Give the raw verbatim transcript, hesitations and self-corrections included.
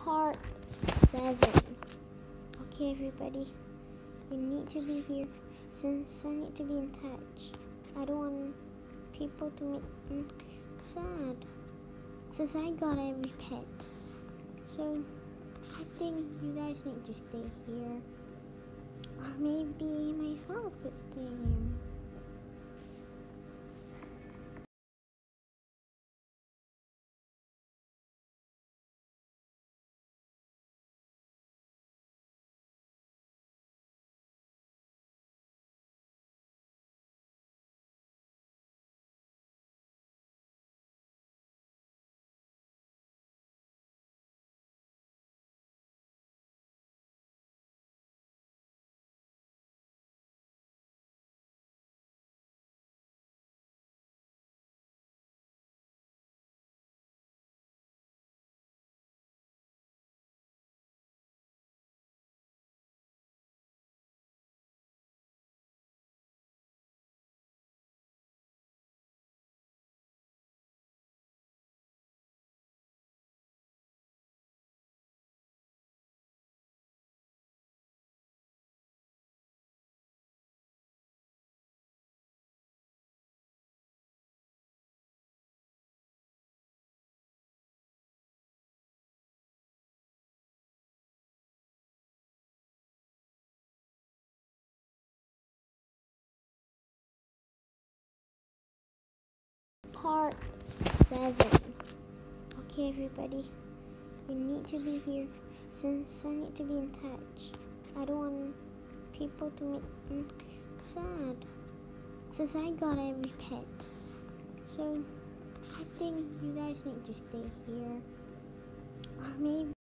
Part seven. Okay, everybody, you need to be here since I need to be in touch. I don't want people to make me sad since I got every pet. So I think you guys need to stay here. Or maybe myself could stay here. Part seven. Okay, everybody, you need to be here since I need to be in touch. I don't want people to make me sad since I got every pet. So I think you guys need to stay here. Or maybe